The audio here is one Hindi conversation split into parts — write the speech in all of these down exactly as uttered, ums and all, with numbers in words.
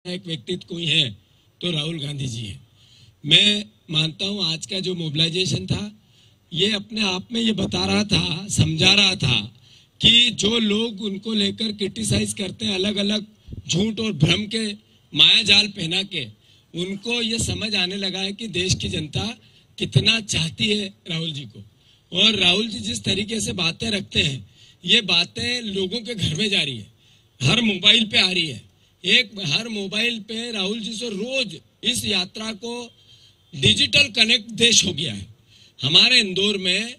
एक व्यक्तित्व कोई है तो राहुल गांधी जी है। मैं मानता हूं आज का जो मोबिलाइजेशन था ये अपने आप में ये बता रहा था, समझा रहा था कि जो लोग उनको लेकर क्रिटिसाइज करते हैं अलग अलग झूठ और भ्रम के माया जाल पहना के, उनको ये समझ आने लगा है कि देश की जनता कितना चाहती है राहुल जी को। और राहुल जी जिस तरीके से बातें रखते हैं ये बातें लोगों के घर में जा रही है, हर मोबाइल पे आ रही है। एक हर मोबाइल पे राहुल जी से रोज इस यात्रा को डिजिटल कनेक्ट देश हो गया है। हमारे इंदौर में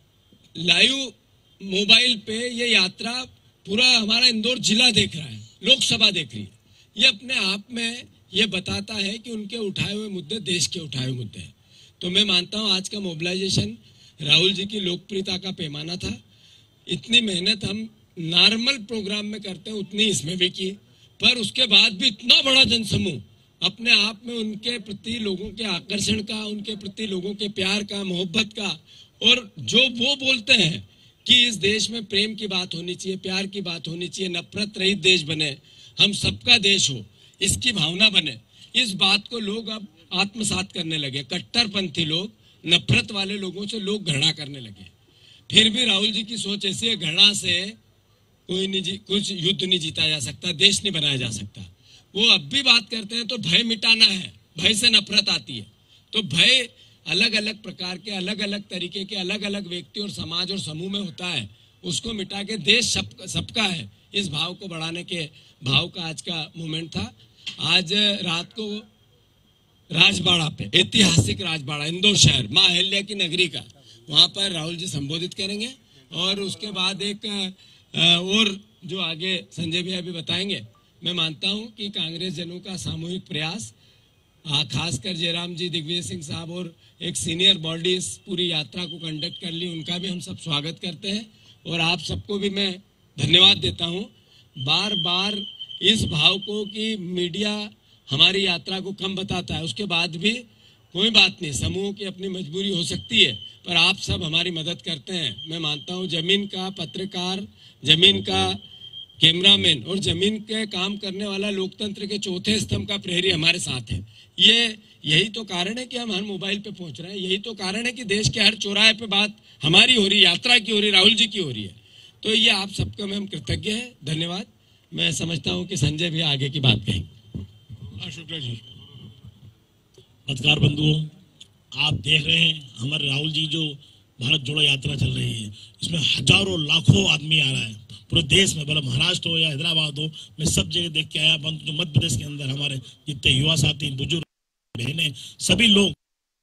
लाइव मोबाइल पे ये यात्रा पूरा हमारा इंदौर जिला देख रहा है, लोकसभा देख रही है। ये अपने आप में ये बताता है कि उनके उठाए हुए मुद्दे देश के उठाए हुए मुद्दे हैं। तो मैं मानता हूं आज का मोबिलाइजेशन राहुल जी की लोकप्रियता का पैमाना था। इतनी मेहनत हम नॉर्मल प्रोग्राम में करते हैं उतनी इसमें भी की, पर उसके बाद भी इतना बड़ा जनसमूह अपने आप में उनके प्रति लोगों के आकर्षण का, उनके प्रति लोगों के प्यार का, मोहब्बत का, और जो वो बोलते हैं कि इस देश में प्रेम की बात होनी चाहिए, प्यार की बात होनी चाहिए, नफरत रहित देश बने, हम सबका देश हो, इसकी भावना बने, इस बात को लोग अब आत्मसात करने लगे। कट्टरपंथी लोग, नफरत वाले लोगों से लोग घृणा करने लगे। फिर भी राहुल जी की सोच ऐसी है, घृणा से कोई नहीं, कुछ युद्ध नहीं जीता जा सकता, देश नहीं बनाया जा सकता। वो अब भी बात करते हैं तो भय मिटाना है, भय से नफरत आती है। तो भय अलग अलग प्रकार के, अलग अलग तरीके के, अलग अलग व्यक्ति और समाज और समूह में होता है, उसको मिटा के देश सब सबका है, इस भाव को बढ़ाने के भाव का आज का मूवमेंट था। आज रात को राजबाड़ा पे, ऐतिहासिक राजबाड़ा इंदौर शहर, माँ अहिल्या की नगरी का, वहां पर राहुल जी संबोधित करेंगे और उसके बाद एक और जो आगे संजय भैया भी बताएंगे। मैं मानता हूं कि कांग्रेस जनों का सामूहिक प्रयास, खासकर जयराम जी, दिग्विजय सिंह साहब और एक सीनियर बॉडी इस पूरी यात्रा को कंडक्ट कर ली, उनका भी हम सब स्वागत करते हैं। और आप सबको भी मैं धन्यवाद देता हूं। बार बार इस भाव को कि मीडिया हमारी यात्रा को कम बताता है, उसके बाद भी कोई बात नहीं, समूह की अपनी मजबूरी हो सकती है, पर आप सब हमारी मदद करते हैं। मैं मानता हूं जमीन का पत्रकार, जमीन का कैमरामैन और जमीन के काम करने वाला लोकतंत्र के चौथे स्तंभ का प्रहरी हमारे साथ है। ये यही तो कारण है कि हम हर मोबाइल पे पहुंच रहे हैं, यही तो कारण है कि देश के हर चौराहे पे बात हमारी हो रही, यात्रा की हो रही, राहुल जी की हो रही है। तो ये आप सबको मैं हम कृतज्ञ हैं, धन्यवाद। मैं समझता हूँ कि संजय भी आगे की बात कहेंगे। शुक्ला जी। पत्रकार बंधुओं, आप देख रहे हैं हमारे राहुल जी जो भारत जोड़ो यात्रा चल रही है, इसमें हजारों लाखों आदमी आ रहा है पूरे देश में, भले महाराष्ट्र हो या हैदराबाद हो, मैं सब जगह देख के आया। जो मध्य प्रदेश के अंदर हमारे जितने युवा साथी, बुजुर्ग, बहनें, सभी लोग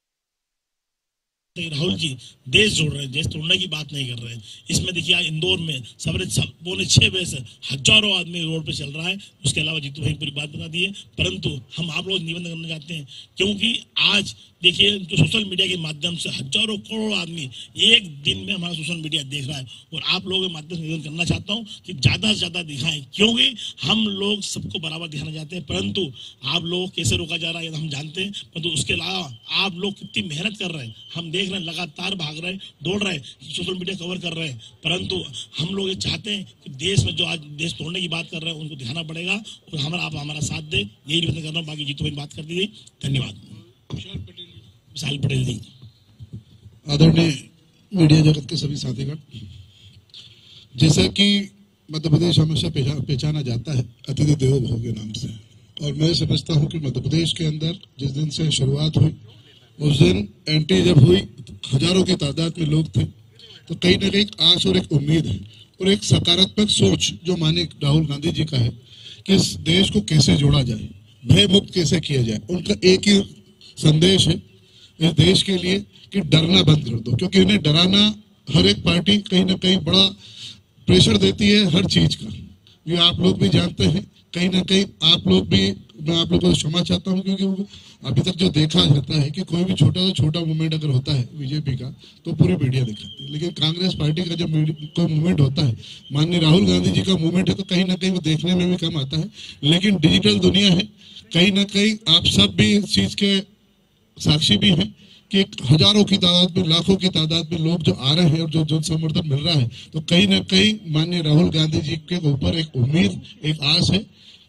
राहुल जी देश जोड़ रहे हैं, देश तोड़ने की बात नहीं कर रहे हैं। इसमें देखिए आज इंदौर में सवेरे पौने छह बजे से हजारों आदमी रोड पे चल रहा है। उसके अलावा जीतू भाई पूरी बात बता दी है, परंतु हम आप लोग निवेदन करना चाहते हैं, क्योंकि आज देखिए जो सोशल मीडिया के माध्यम से हजारों करोड़ आदमी एक दिन में हमारा सोशल मीडिया देख रहा है, और आप लोगों के माध्यम से निवेदन करना चाहता हूँ कि ज्यादा से ज्यादा दिखाएं, क्योंकि हम लोग सबको बराबर दिखाना चाहते हैं, परंतु आप लोग कैसे रोका जा रहा है हम जानते हैं। परंतु उसके अलावा आप लोग कितनी मेहनत कर रहे हैं हम देख रहे हैं, लगातार भाग रहे हैं, दौड़ रहे हैं, सोशल मीडिया कवर कर रहे हैं, परंतु हम लोग ये चाहते हैं कि देश में जो आज देश तोड़ने की बात कर रहे हैं उनको दिखाना पड़ेगा, और हमारा आप हमारा साथ दे, यही निवेदन कर रहा हूँ। बाकी जीतू भाई बात कर दी। धन्यवाद। विशाल पटेल जी। आदरणीय मीडिया जगत के सभी साथीगण, जैसा कि मध्य प्रदेश हमेशा पहचाना जाता है अतिथि देवो भव के नाम से, और मैं समझता हूं कि मध्य प्रदेश के अंदर जिस दिन से शुरुआत हुई उस दिन एंट्री जब हुई हजारों की तादाद में लोग थे, तो कहीं ना कहीं आस और एक उम्मीद है और एक सकारात्मक सोच जो माननीय राहुल गांधी जी का है कि इस देश को कैसे जोड़ा जाए, भय मुक्त कैसे किया जाए। उनका एक ही संदेश है इस देश के लिए कि डरना बंद कर दो, क्योंकि उन्हें डराना हर एक पार्टी कहीं ना कहीं बड़ा प्रेशर देती है हर चीज का, ये आप लोग भी जानते हैं। कहीं ना कहीं आप लोग भी, मैं आप लोगों को क्षमा चाहता हूं, क्योंकि अभी तक जो देखा जाता है कि कोई भी छोटा सा छोटा मूवमेंट अगर होता है बीजेपी का तो पूरी मीडिया दिखाती है, लेकिन कांग्रेस पार्टी का जब कोई मूवमेंट होता है, माननीय राहुल गांधी जी का मूवमेंट है, तो कहीं ना कहीं वो देखने में भी कम आता है। लेकिन डिजिटल दुनिया है, कहीं ना कहीं आप सब भी इस चीज के साक्षी भी हैं कि हजारों की तादाद में, लाखों की तादाद में लोग जो आ रहे हैं और जो जन समर्थन मिल रहा है, तो कहीं ना कहीं माननीय राहुल गांधी जी के ऊपर एक उम्मीद, एक आस है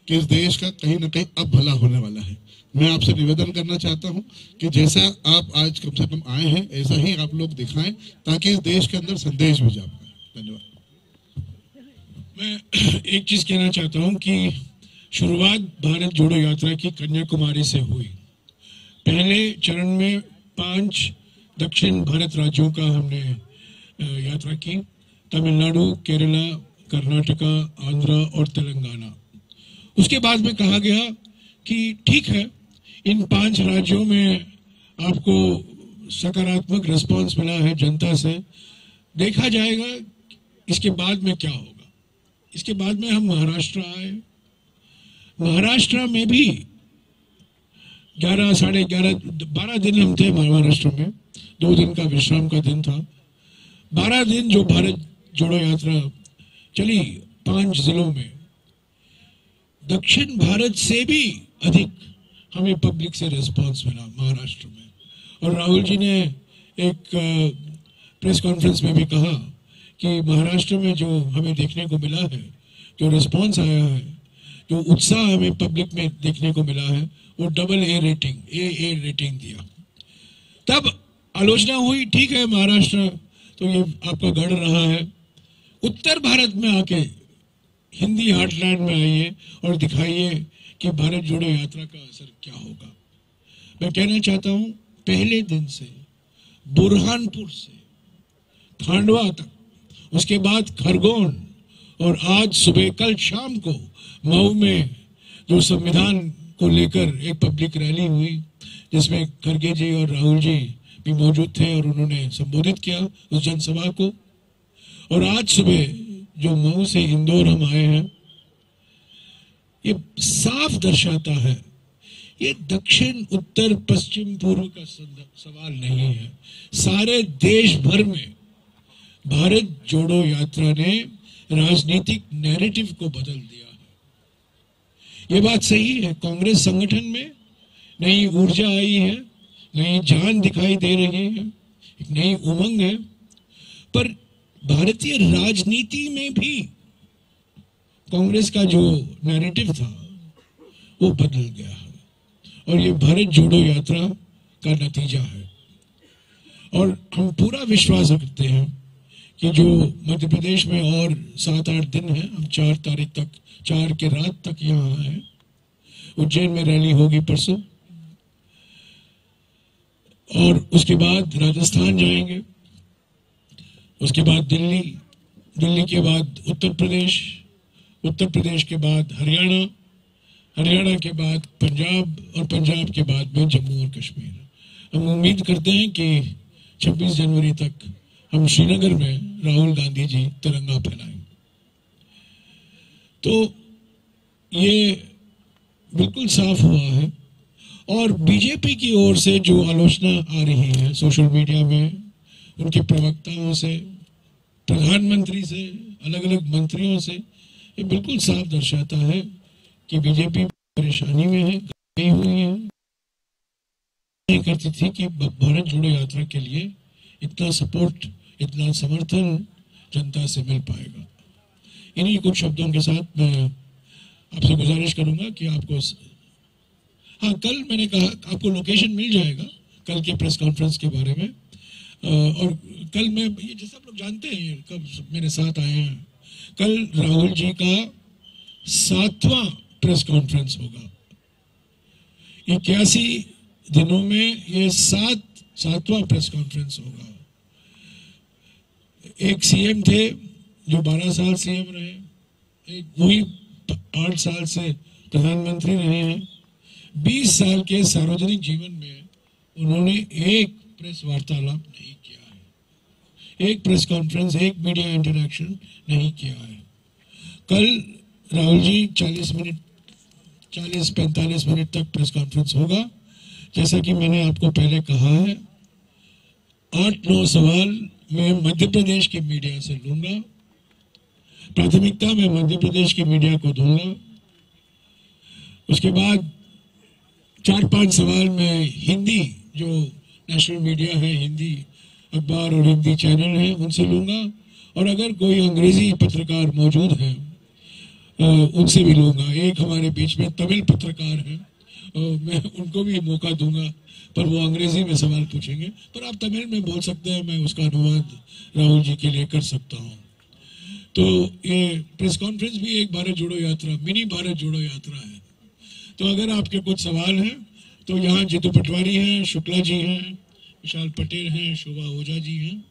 कि इस देश का कहीं ना कहीं अब भला होने वाला है। मैं आपसे निवेदन करना चाहता हूं कि जैसा आप आज कम से कम आए हैं ऐसा ही आप लोग दिखाएं ताकि इस देश के अंदर संदेश भी जा पाए। धन्यवाद। मैं एक चीज कहना चाहता हूं कि शुरुआत भारत जोड़ो यात्रा की कन्याकुमारी से हुई। पहले चरण में पांच दक्षिण भारत राज्यों का हमने यात्रा की, तमिलनाडु, केरला, कर्नाटका, आंध्रा और तेलंगाना। उसके बाद में कहा गया कि ठीक है, इन पांच राज्यों में आपको सकारात्मक रिस्पांस मिला है जनता से, देखा जाएगा इसके बाद में क्या होगा। इसके बाद में हम महाराष्ट्र आए। महाराष्ट्र में भी ग्यारह साढ़े ग्यारह बारह दिन हम थे महाराष्ट्र में, दो दिन का विश्राम का दिन था। बारह दिन जो भारत जोड़ो यात्रा चली पांच जिलों में, दक्षिण भारत से भी अधिक हमें पब्लिक से रिस्पांस मिला महाराष्ट्र में। और राहुल जी ने एक प्रेस कॉन्फ्रेंस में भी कहा कि महाराष्ट्र में जो हमें देखने को मिला है, जो रिस्पांस आया है, जो उत्साह हमें पब्लिक में देखने को मिला है, वो double A rating A A rating दिया। तब आलोचना हुई, ठीक है महाराष्ट्र तो ये आपका गढ़ रहा है, उत्तर भारत में आके हिंदी हार्टलैंड में आइए और दिखाइए कि भारत जोड़ो यात्रा का असर क्या होगा। मैं कहना चाहता हूं, पहले दिन से बुरहानपुर से खांडवा तक, उसके बाद खरगोन, और आज सुबह कल शाम को मऊ में जो संविधान को लेकर एक पब्लिक रैली हुई जिसमें खड़गे जी और राहुल जी भी मौजूद थे और उन्होंने संबोधित किया उस जनसभा को। और आज सुबह जो मऊ से इंदौर हम आए हैं, ये साफ दर्शाता है, ये दक्षिण उत्तर पश्चिम पूर्व का सवाल नहीं है। सारे देश भर में भारत जोड़ो यात्रा ने राजनीतिक नैरेटिव को बदल दिया है। ये बात सही है, कांग्रेस संगठन में नई ऊर्जा आई है, नई जान दिखाई दे रही है, एक नई उमंग है। पर भारतीय राजनीति में भी कांग्रेस का जो नैरेटिव था वो बदल गया है, और ये भारत जोड़ो यात्रा का नतीजा है। और हम पूरा विश्वास रखते हैं कि जो मध्य प्रदेश में और सात आठ दिन है, हम चार तारीख तक, चार के रात तक यहाँ हैं, उज्जैन में रैली होगी परसों, और उसके बाद राजस्थान जाएंगे, उसके बाद दिल्ली, दिल्ली के बाद उत्तर प्रदेश, उत्तर प्रदेश के बाद हरियाणा, हरियाणा के बाद पंजाब, और पंजाब के बाद में जम्मू और कश्मीर। हम उम्मीद करते हैं कि छब्बीस जनवरी तक हम श्रीनगर में राहुल गांधी जी तिरंगा फहराएंगे। तो ये बिल्कुल साफ हुआ है। और बीजेपी की ओर से जो आलोचना आ रही है सोशल मीडिया में, उनके प्रवक्ताओं से, प्रधानमंत्री से, अलग अलग मंत्रियों से, ये बिल्कुल साफ दर्शाता है कि बीजेपी परेशानी में है, गई हुई है। नहीं करती थी कि भारत जोड़ो यात्रा के लिए इतना सपोर्ट, इतना समर्थन जनता से मिल पाएगा। इन्हीं कुछ शब्दों के साथ मैं आपसे गुजारिश करूंगा कि आपको, हाँ, कल मैंने कहा आपको लोकेशन मिल जाएगा कल के प्रेस कॉन्फ्रेंस के बारे में। और कल मैं, ये जैसे आप लोग जानते हैं कब मेरे साथ आए हैं, कल राहुल जी का सातवां प्रेस कॉन्फ्रेंस होगा। इक्यासी दिनों में ये सात सातवां प्रेस कॉन्फ्रेंस होगा। एक सीएम थे जो बारह साल सीएम रहे, एक वही आठ साल से प्रधानमंत्री रहे हैं। बीस साल के सार्वजनिक जीवन में उन्होंने एक प्रेस वार्तालाप नहीं किया है, एक प्रेस कॉन्फ्रेंस, एक मीडिया इंटरैक्शन नहीं किया है। कल राहुल जी चालीस मिनट चालीस पैंतालीस मिनट तक प्रेस कॉन्फ्रेंस होगा। जैसा कि मैंने आपको पहले कहा है, आठ नौ सवाल मैं मध्य प्रदेश की मीडिया से लूंगा, प्राथमिकता में मध्य प्रदेश की मीडिया को दूंगा। उसके बाद चार पांच सवाल मैं हिंदी, जो नेशनल मीडिया है, हिंदी अखबार और हिंदी चैनल है, उनसे लूंगा। और अगर कोई अंग्रेजी पत्रकार मौजूद है उनसे भी लूंगा। एक हमारे बीच में तमिल पत्रकार हैं, मैं उनको भी मौका दूंगा, पर वो अंग्रेजी में सवाल पूछेंगे, पर आप तमिल में बोल सकते हैं, मैं उसका अनुवाद राहुल जी के लिए कर सकता हूँ। तो ये प्रेस कॉन्फ्रेंस भी एक भारत जोड़ो यात्रा, मिनी भारत जोड़ो यात्रा है। तो अगर आपके कुछ सवाल हैं तो यहाँ जीतू पटवारी हैं, शुक्ला जी हैं, विशाल पटेल हैं, शोभा ओझा जी हैं।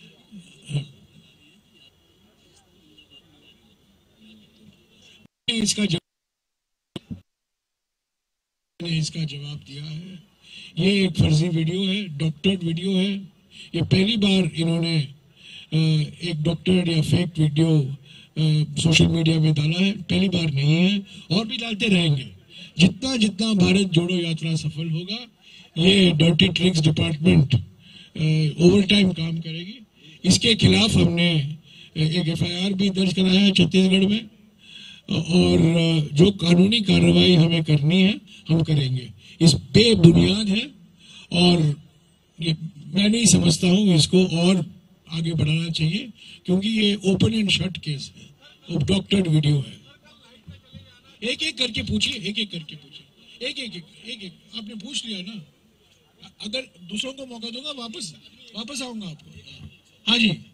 इसका जवाब ने इसका जवाब दिया है। ये एक फर्जी वीडियो है, डॉक्टर्ड वीडियो है। ये पहली बार इन्होंने एक डॉक्टर्ड या फेक वीडियो सोशल मीडिया में डाला है, पहली बार नहीं है, और भी डालते रहेंगे। जितना जितना भारत जोड़ो यात्रा सफल होगा, ये dirty tricks department over time काम करेगी। इसके खिलाफ हमने एक एफ आई आर भी दर्ज कराया है छत्तीसगढ़ में, और जो कानूनी कार्रवाई हमें करनी है हम करेंगे। इस बेबुनियाद है, और ये मैं नहीं समझता हूँ इसको और आगे बढ़ाना चाहिए, क्योंकि ये ओपन एंड शट केस है, डॉक्टर्ड वीडियो है। एक एक करके पूछिए, एक एक करके पूछिए, एक एक एक एक आपने पूछ लिया ना, अगर दूसरों को मौका दूंगा वापस वापस आऊंगा आपको। हाँ जी,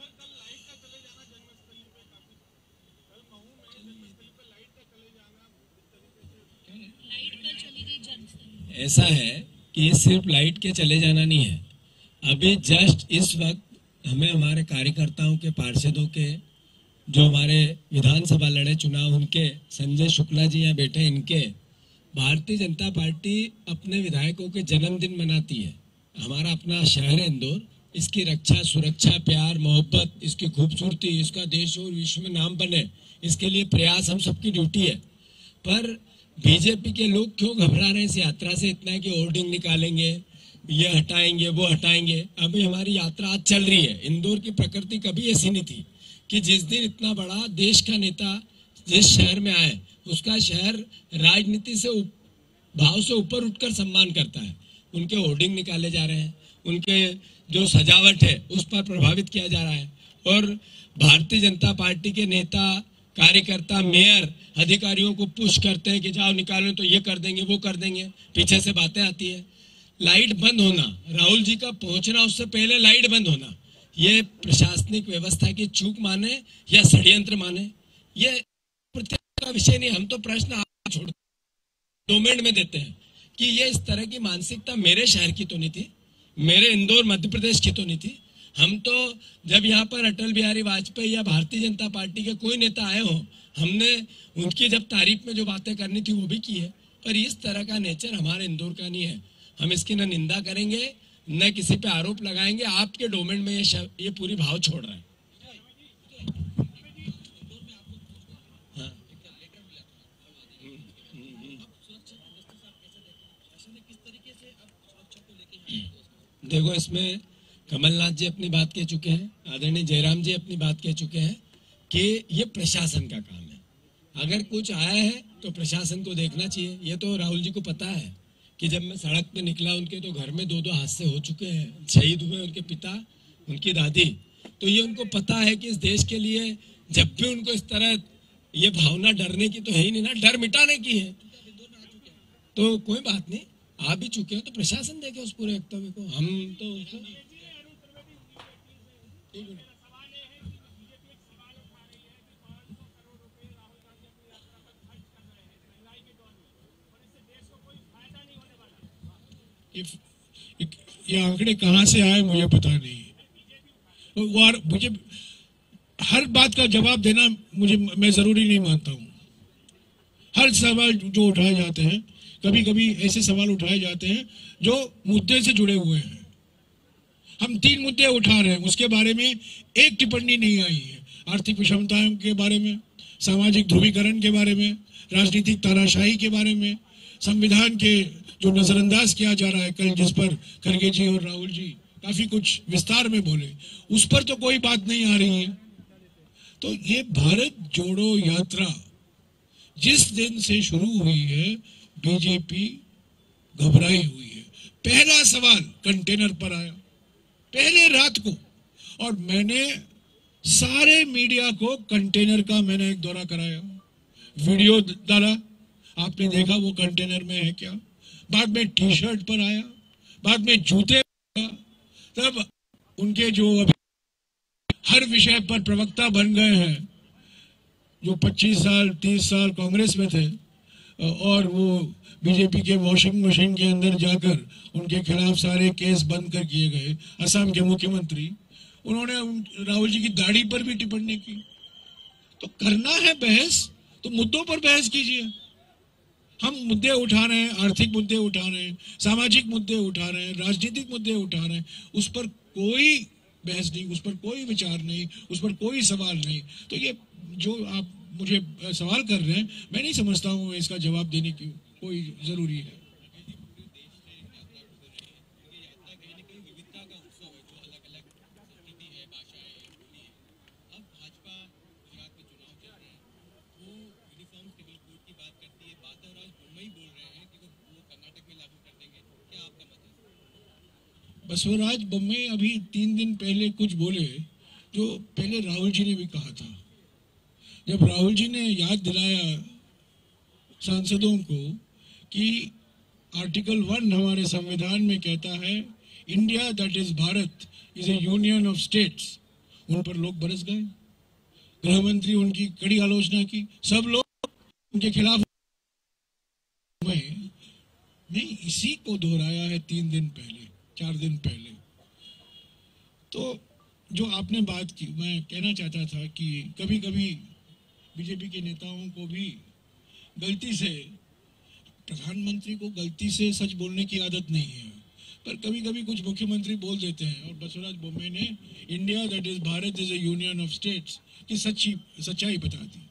ऐसा है कि ये सिर्फ लाइट के चले जाना नहीं है। अभी जस्ट इस वक्त हमें हमारे कार्यकर्ताओं के, पार्षदों के, जो हमारे विधानसभा लड़े चुनाव, उनके, संजय शुक्ला जी यहाँ बैठे, इनके, भारतीय जनता पार्टी अपने विधायकों के जन्मदिन मनाती है। हमारा अपना शहर है इंदौर, इसकी रक्षा, सुरक्षा, प्यार, मोहब्बत, इसकी खूबसूरती, इसका देश और विश्व में नाम बने, इसके लिए प्रयास हम सबकी ड्यूटी है। पर बीजेपी के लोग क्यों घबरा रहे हैं इस यात्रा से इतना कि होर्डिंग निकालेंगे, ये हटाएंगे, वो हटाएंगे। अभी हमारी यात्रा आज चल रही है। इंदौर की प्रकृति कभी ऐसी नहीं थी कि जिस दिन इतना बड़ा देश का नेता जिस शहर में आए, उसका शहर राजनीति से उप, भाव से ऊपर उठकर सम्मान करता है। उनके होर्डिंग निकाले जा रहे हैं, उनके जो सजावट है उस पर प्रभावित किया जा रहा है, और भारतीय जनता पार्टी के नेता, कार्यकर्ता, मेयर, अधिकारियों को पुश करते हैं कि जाओ निकालो, तो ये कर देंगे, वो कर देंगे। पीछे से बातें आती है। लाइट बंद होना, राहुल जी का पहुंचना उससे पहले लाइट बंद होना, ये प्रशासनिक व्यवस्था की चूक माने या षड्यंत्र माने, ये का विषय नहीं। हम तो प्रश्न आप छोड़ डोमेन में देते हैं कि ये इस तरह की मानसिकता मेरे शहर की तो नहीं थी, मेरे इंदौर मध्य प्रदेश की तो नहीं थी। हम तो जब यहाँ पर अटल बिहारी वाजपेयी या भारतीय जनता पार्टी के कोई नेता आए हो, हमने उनकी जब तारीफ में जो बातें करनी थी वो भी की है, पर इस तरह का नेचर हमारे इंदौर का नहीं है। हम इसकी न निंदा करेंगे, न किसी पे आरोप लगाएंगे। आपके डोमेन में ये शब, ये पूरी भाव छोड़ रहा है। हाँ। देखो, इसमें कमलनाथ जी अपनी बात कह चुके हैं, आदरणीय जयराम जी अपनी बात कह चुके हैं कि ये प्रशासन का काम है। अगर कुछ आया है तो प्रशासन को देखना चाहिए। ये तो राहुल जी को पता है कि जब मैं सड़क पे निकला, उनके तो घर में दो दो हादसे हो चुके हैं, शहीद हुए उनके पिता, उनकी दादी। तो ये उनको पता है कि इस देश के लिए जब भी उनको इस तरह ये भावना डरने की तो है ही नहीं ना, डर मिटाने की है। तो कोई बात नहीं, आप भी चुके हो तो प्रशासन देखे उस पूरे वक्तव्य को। हम तो ये आंकड़े कहाँ से आए मुझे पता नहीं, और मुझे हर बात का जवाब देना मुझे मैं जरूरी नहीं मानता हूँ। हर सवाल जो उठाए जाते हैं, कभी कभी ऐसे सवाल उठाए जाते हैं जो मुद्दे से जुड़े हुए हैं। हम तीन मुद्दे उठा रहे हैं, उसके बारे में एक टिप्पणी नहीं आई है। आर्थिक विषमताओं के बारे में, सामाजिक ध्रुवीकरण के बारे में, राजनीतिक तानाशाही के बारे में, संविधान के जो नजरअंदाज किया जा रहा है, कल जिस पर खड़गे जी और राहुल जी काफी कुछ विस्तार में बोले, उस पर तो कोई बात नहीं आ रही है। तो ये भारत जोड़ो यात्रा जिस दिन से शुरू हुई है, बीजेपी घबराई हुई है। पहला सवाल कंटेनर पर आया पहले रात को, और मैंने सारे मीडिया को कंटेनर का मैंने एक दौरा कराया। वीडियो डाला, आपने देखा वो कंटेनर में है क्या, बाद में टी शर्ट पर आया, बाद में जूते पर आया, तब उनके जो अभी हर विषय पर प्रवक्ता बन गए हैं, जो पच्चीस साल तीस साल कांग्रेस में थे और वो बीजेपी के वॉशिंग मशीन के अंदर जाकर उनके खिलाफ सारे केस बंद कर किए गए, असम के मुख्यमंत्री, उन्होंने राहुल जी की दाढ़ी पर भी टिप्पणी की। तो करना है बहस तो मुद्दों पर बहस कीजिए। हम मुद्दे उठा रहे हैं, आर्थिक मुद्दे उठा रहे हैं, सामाजिक मुद्दे उठा रहे हैं, राजनीतिक मुद्दे उठा रहे हैं, उस पर कोई बहस नहीं, उस पर कोई विचार नहीं, उस पर कोई सवाल नहीं। तो ये जो आप मुझे सवाल कर रहे हैं, मैं नहीं समझता हूँ इसका जवाब देने की कोई जरूरी है। बसवराज बोम्मई अभी तीन दिन पहले कुछ बोले जो पहले राहुल जी ने भी कहा था। जब राहुल जी ने याद दिलाया सांसदों को कि आर्टिकल वन हमारे संविधान में कहता है India that is Bharat is a union of states, उन पर लोग बरस गए। गृह मंत्री उनकी कड़ी आलोचना की, सब लोग उनके खिलाफ। नहीं, इसी को दोहराया है तीन दिन पहले, चार दिन पहले। तो जो आपने बात की, मैं कहना चाहता था कि कभी कभी बीजेपी के नेताओं को भी गलती से, प्रधानमंत्री को गलती से सच बोलने की आदत नहीं है, पर कभी कभी कुछ मुख्यमंत्री बोल देते हैं। और बसवराज बोम्मई ने India that is Bharat is a union of states की सच्ची सच्चाई बता दी।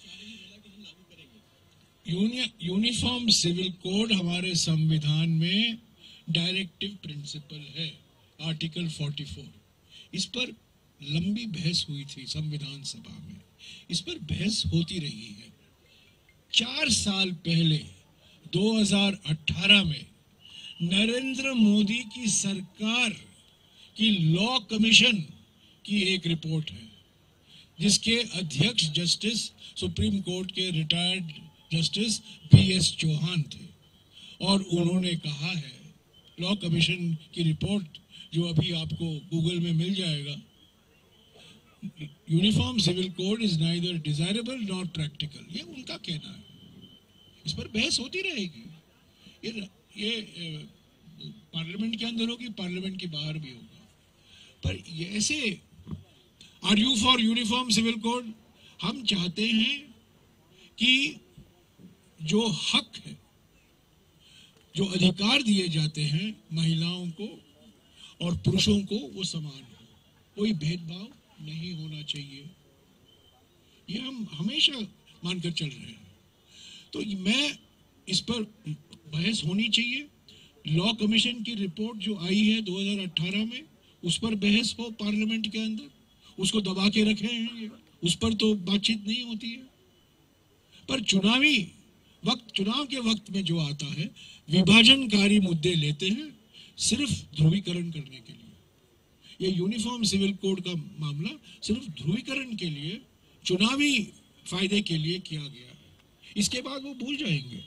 यूनिफॉर्म सिविल कोड हमारे संविधान में डायरेक्टिव प्रिंसिपल है, आर्टिकल चौवालीस। इस पर लंबी बहस हुई थी संविधान सभा में, इस पर बहस होती रही है। चार साल पहले दो हज़ार अठारह में नरेंद्र मोदी की सरकार की लॉ कमीशन की एक रिपोर्ट है, जिसके अध्यक्ष जस्टिस सुप्रीम कोर्ट के retired justice B S Chauhan थे। और उन्होंने कहा है, लॉ कमीशन की रिपोर्ट जो अभी आपको गूगल में मिल जाएगा, uniform civil code is neither desirable not practical, ये उनका कहना है। इस पर बहस होती रहेगी, ये ये पार्लियामेंट के अंदर होगी, पार्लियामेंट के बाहर भी होगा। पर ये ऐसे are you for uniform civil code? हम चाहते हैं कि जो हक है, जो अधिकार दिए जाते हैं महिलाओं को और पुरुषों को, वो समान हो, कोई भेदभाव नहीं होना चाहिए। ये हम हमेशा मानकर चल रहे हैं। तो मैं इस पर बहस होनी चाहिए। लॉ कमीशन की रिपोर्ट जो आई है दो हज़ार अठारह में, उस पर बहस हो पार्लियामेंट के अंदर, उसको दबा के रखे हैं ये, उस पर तो बातचीत नहीं होती है। पर चुनावी वक्त, चुनाव के वक्त में जो आता है, विभाजनकारी मुद्दे लेते हैं सिर्फ ध्रुवीकरण करने के लिए। ये यूनिफॉर्म सिविल कोड का मामला सिर्फ ध्रुवीकरण के लिए, चुनावी फायदे के लिए किया गया है। इसके बाद वो भूल जाएंगे।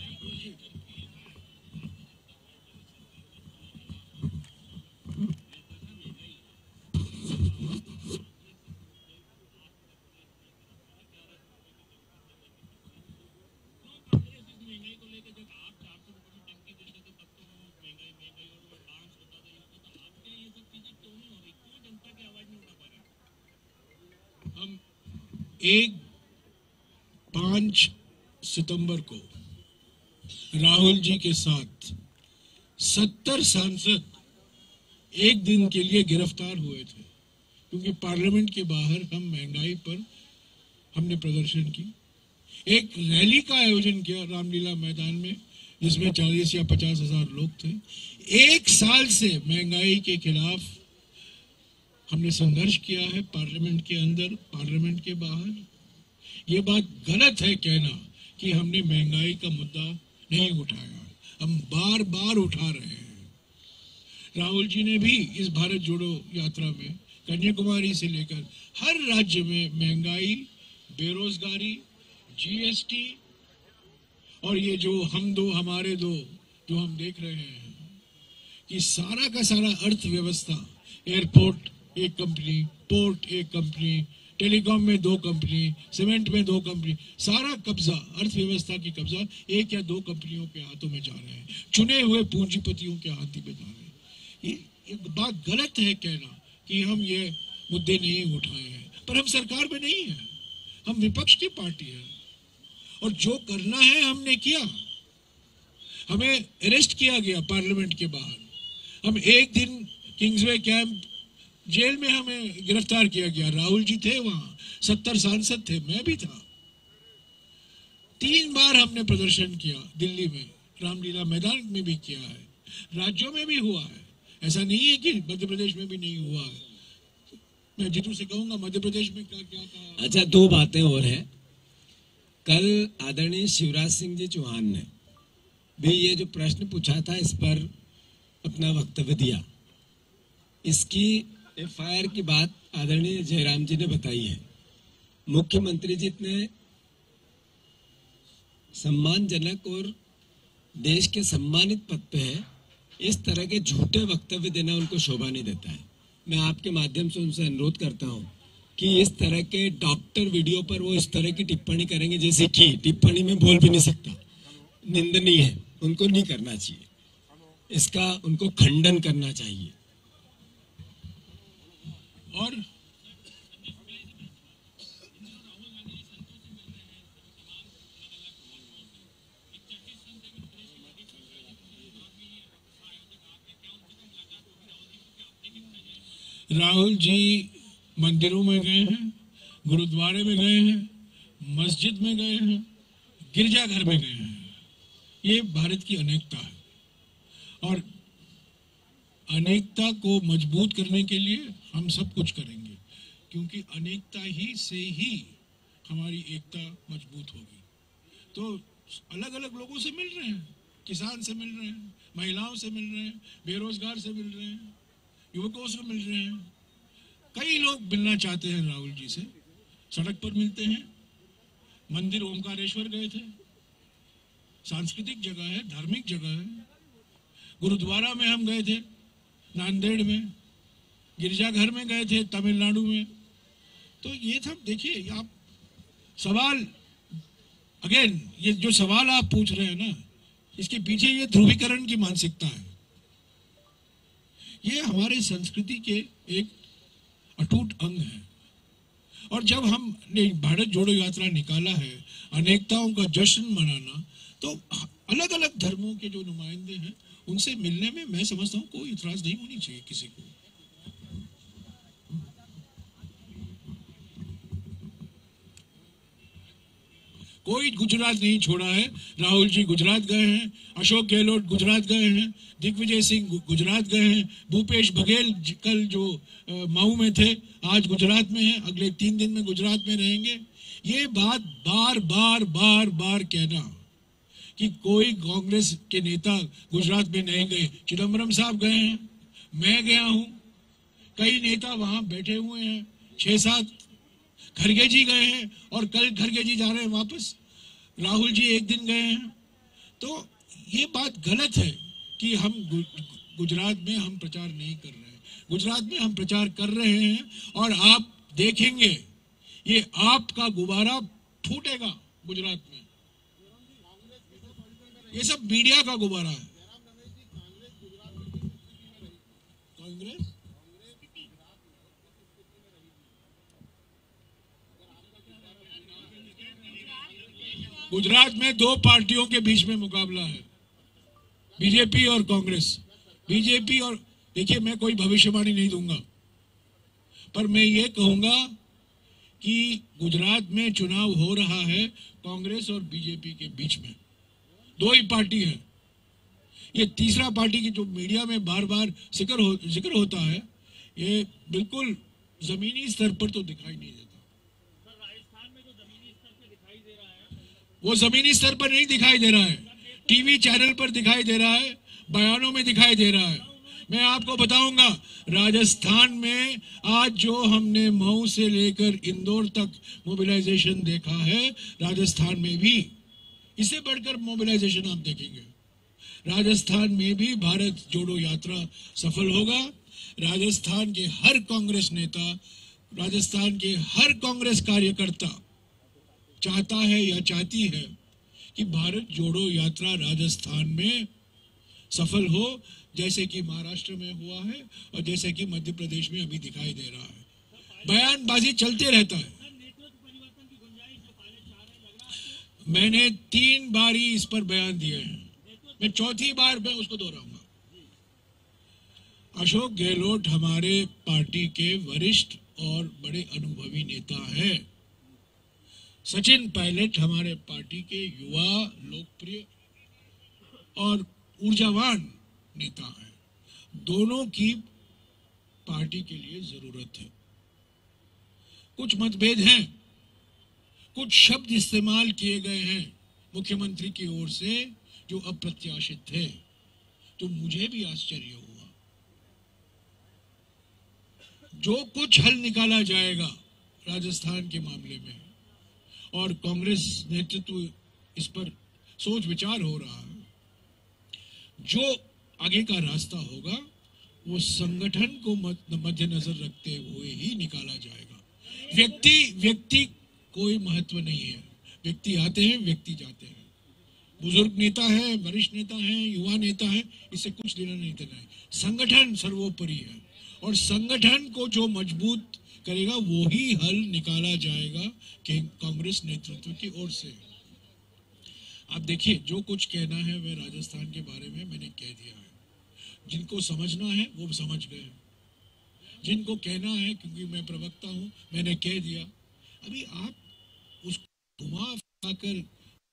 हम एक पांच सितंबर को राहुल जी के साथ सत्तर सांसद एक दिन के लिए गिरफ्तार हुए थे, क्योंकि पार्लियामेंट के बाहर हम महंगाई पर हमने प्रदर्शन की। एक रैली का आयोजन किया रामलीला मैदान में, जिसमें चालीस या पचास हजार लोग थे। एक साल से महंगाई के खिलाफ हमने संघर्ष किया है, पार्लियामेंट के अंदर, पार्लियामेंट के बाहर। ये बात गलत है कहना कि हमने महंगाई का मुद्दा नहीं उठाया, हम बार बार उठा रहे हैं। राहुल जी ने भी इस भारत जोड़ो यात्रा में कन्याकुमारी से लेकर हर राज्य में महंगाई, बेरोजगारी, जीएसटी और ये जो हम दो हमारे दो जो हम देख रहे हैं कि सारा का सारा अर्थव्यवस्था, एयरपोर्ट एक कंपनी, पोर्ट एक कंपनी, टेलीकॉम में दो कंपनी, सीमेंट में दो कंपनी, सारा कब्जा, अर्थव्यवस्था की कब्जा एक या दो कंपनियों के हाथों में जा रहे हैं, चुने हुए पूंजीपतियों के हाथों में जा रहे हैं। ये, ये बात गलत है कहना कि हम ये मुद्दे नहीं उठाए हैं, पर हम सरकार में नहीं है, हम विपक्ष की पार्टी है और जो करना है हमने किया। हमें अरेस्ट किया गया पार्लियामेंट के बाहर, हम एक दिन किंग्सवे कैंप जेल में हमें गिरफ्तार किया गया। राहुल जी थे वहां, सत्तर सांसद थे, मैं भी था। तीन बार हमने प्रदर्शन किया दिल्ली में, रामलीला मैदान में भी किया है, राज्यों में भी हुआ है। ऐसा नहीं है कि मध्य प्रदेश में भी नहीं हुआ है। मैं जीतू से कहूंगा मध्य प्रदेश में क्या क्या कहा। अच्छा, दो बातें और हैं। कल आदरणीय शिवराज सिंह जी चौहान ने भी ये जो प्रश्न पूछा था इस पर अपना वक्तव्य दिया। इसकी एफआईआर की बात आदरणीय जयराम जी ने बताई है। मुख्यमंत्री जी ने सम्मानजनक और देश के सम्मानित पद पे है, इस तरह के झूठे वक्तव्य देना उनको शोभा नहीं देता है। मैं आपके माध्यम से उनसे अनुरोध करता हूं कि इस तरह के डॉक्टर वीडियो पर वो इस तरह की टिप्पणी करेंगे जैसे कि टिप्पणी में बोल भी नहीं सकता, निंदनीय है, उनको नहीं करना चाहिए, इसका उनको खंडन करना चाहिए। और राहुल जी मंदिरों में गए हैं, गुरुद्वारे में गए हैं, मस्जिद में गए हैं, गिरजाघर में गए हैं। ये भारत की अनेकता है और अनेकता को मजबूत करने के लिए हम सब कुछ करेंगे, क्योंकि अनेकता ही से ही हमारी एकता मजबूत होगी। तो अलग अलग लोगों से मिल रहे हैं, किसान से मिल रहे हैं, महिलाओं से मिल रहे हैं, बेरोजगार से मिल रहे हैं, युवकों से मिल रहे हैं। कई लोग मिलना चाहते हैं राहुल जी से, सड़क पर मिलते हैं, मंदिर ओमकारेश्वर गए थे, सांस्कृतिक जगह है, धार्मिक जगह है, गुरुद्वारा में हम गए थे, नांदेड़ में, गिरजाघर में गए थे तमिलनाडु में। तो ये सब देखिए, आप सवाल अगेन ये जो सवाल आप पूछ रहे हैं ना, इसके पीछे ये ध्रुवीकरण की मानसिकता है। ये हमारे संस्कृति के एक अटूट अंग है। और जब हमने भारत जोड़ो यात्रा निकाला है, अनेकताओं का जश्न मनाना, तो अलग अलग धर्मों के जो नुमाइंदे हैं उनसे मिलने में मैं समझता हूँ कोई इतराज नहीं होनी चाहिए किसी को। कोई गुजरात नहीं छोड़ा है। राहुल जी गुजरात गए हैं, अशोक गहलोत गुजरात गए हैं, दिग्विजय सिंह गुजरात गए हैं, भूपेश बघेल कल जो मऊ में थे आज गुजरात में हैं, अगले तीन दिन में गुजरात में रहेंगे। ये बात बार बार बार बार कहना कि कोई कांग्रेस के नेता गुजरात में नहीं गए, चिदम्बरम साहब गए हैं, मैं गया हूं, कई नेता वहां बैठे हुए हैं, छह सात, खरगे जी गए हैं और कल खरगे जी जा रहे हैं वापस, राहुल जी एक दिन गए हैं। तो ये बात गलत है कि हम गुजरात में हम प्रचार नहीं कर रहे हैं। गुजरात में हम प्रचार कर रहे हैं और आप देखेंगे ये आपका गुब्बारा फूटेगा गुजरात में। ये सब मीडिया का गुब्बारा है। कांग्रेस गुजरात में दो पार्टियों के बीच में मुकाबला है, बीजेपी और कांग्रेस। बीजेपी और देखिए, मैं कोई भविष्यवाणी नहीं दूंगा, पर मैं ये कहूंगा कि गुजरात में चुनाव हो रहा है कांग्रेस और बीजेपी के बीच में, दो ही पार्टी है। ये तीसरा पार्टी की जो मीडिया में बार बार जिक्र हो, जिक्र होता है, ये बिल्कुल जमीनी स्तर पर तो दिखाई नहीं देता। वो जमीनी स्तर पर नहीं दिखाई दे रहा है, टीवी चैनल पर दिखाई दे रहा है, बयानों में दिखाई दे रहा है। मैं आपको बताऊंगा, राजस्थान में आज जो हमने मऊ से लेकर इंदौर तक मोबिलाइजेशन देखा है, राजस्थान में भी इससे बढ़कर मोबिलाइजेशन आप देखेंगे। राजस्थान में भी भारत जोड़ो यात्रा सफल होगा। राजस्थान के हर कांग्रेस नेता, राजस्थान के हर कांग्रेस कार्यकर्ता चाहता है या चाहती है कि भारत जोड़ो यात्रा राजस्थान में सफल हो, जैसे कि महाराष्ट्र में हुआ है और जैसे कि मध्य प्रदेश में अभी दिखाई दे रहा है। बयानबाजी चलते रहता है। मैंने तीन बार ही इस पर बयान दिए हैं, मैं चौथी बार मैं उसको दोहराऊंगा। अशोक गहलोत हमारे पार्टी के वरिष्ठ और बड़े अनुभवी नेता हैं। सचिन पायलट हमारे पार्टी के युवा, लोकप्रिय और ऊर्जावान नेता हैं। दोनों की पार्टी के लिए जरूरत है। कुछ मतभेद हैं, कुछ शब्द इस्तेमाल किए गए हैं मुख्यमंत्री की ओर से जो अप्रत्याशित थे, तो मुझे भी आश्चर्य हुआ। जो कुछ हल निकाला जाएगा राजस्थान के मामले में, और कांग्रेस नेतृत्व इस पर सोच विचार हो रहा है, जो आगे का रास्ता होगा वो संगठन को मद्देनजर रखते हुए ही निकाला जाएगा। व्यक्ति व्यक्ति कोई महत्व नहीं है। व्यक्ति आते हैं, व्यक्ति जाते हैं। बुजुर्ग नेता है, वरिष्ठ नेता है, युवा नेता है, इससे कुछ लेना नहीं देना है। संगठन सर्वोपरि है, और संगठन को जो मजबूत करेगा वो ही हल निकाला जाएगा कि कांग्रेस नेतृत्व की ओर से। आप देखिए, जो कुछ कहना है वह राजस्थान के बारे में मैंने कह दिया है। जिनको समझना है वो समझ गए, जिनको कहना है, क्योंकि मैं प्रवक्ता हूं, मैंने कह दिया। अभी आप उसको घुमा फिरा कर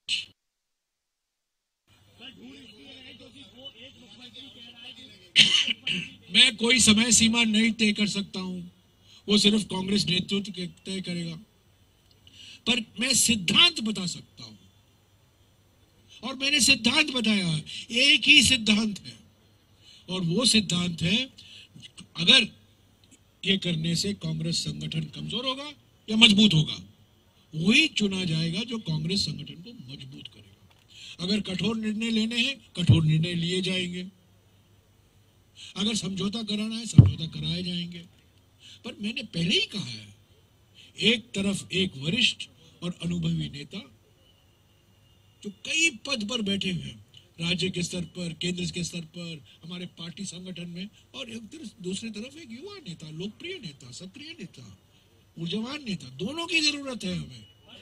मैं कोई समय सीमा नहीं तय कर सकता हूं, वो सिर्फ कांग्रेस नेतृत्व के तय करेगा, पर मैं सिद्धांत बता सकता हूं, और मैंने सिद्धांत बताया है। एक ही सिद्धांत है, और वो सिद्धांत है, अगर ये करने से कांग्रेस संगठन कमजोर होगा या मजबूत होगा, वही चुना जाएगा जो कांग्रेस संगठन को मजबूत करेगा। अगर कठोर निर्णय लेने हैं, कठोर निर्णय लिए जाएंगे। अगर समझौता कराना है, समझौता कराए जाएंगे। पर मैंने पहले ही कहा है, एक तरफ एक वरिष्ठ और अनुभवी नेता जो कई पद पर बैठे हैं, राज्य के स्तर पर, केंद्र के स्तर पर, हमारे पार्टी संगठन में, और एक तरफ दूसरी तरफ एक युवा नेता, लोकप्रिय नेता, सक्रिय नेता, ऊर्जावान नेता, दोनों की जरूरत है हमें।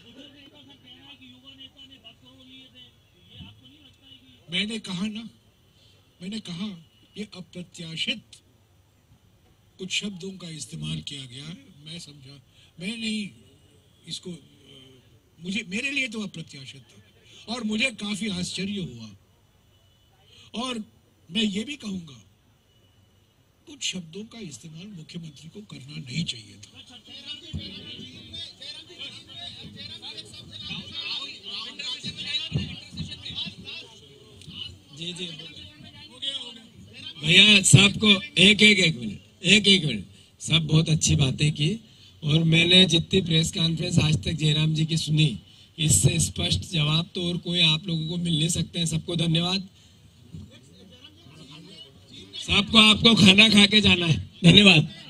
मैंने कहा ना, मैंने कहा ये अप्रत्याशित कुछ शब्दों का इस्तेमाल किया गया है। मैं समझा, मैं नहीं इसको, मुझे, मेरे लिए तो अप्रत्याशित था और मुझे काफी आश्चर्य हुआ। और मैं ये भी कहूंगा, कुछ शब्दों का इस्तेमाल मुख्यमंत्री को करना नहीं चाहिए था। जी जी भैया, सबको एक एक एक मिनट एक एक मिनट सब बहुत अच्छी बातें की, और मैंने जितनी प्रेस कॉन्फ्रेंस आज तक जयराम जी की सुनी, इससे स्पष्ट जवाब तो और कोई आप लोगों को मिल नहीं सकते हैं। सबको धन्यवाद। सबको आपको खाना खा के जाना है। धन्यवाद।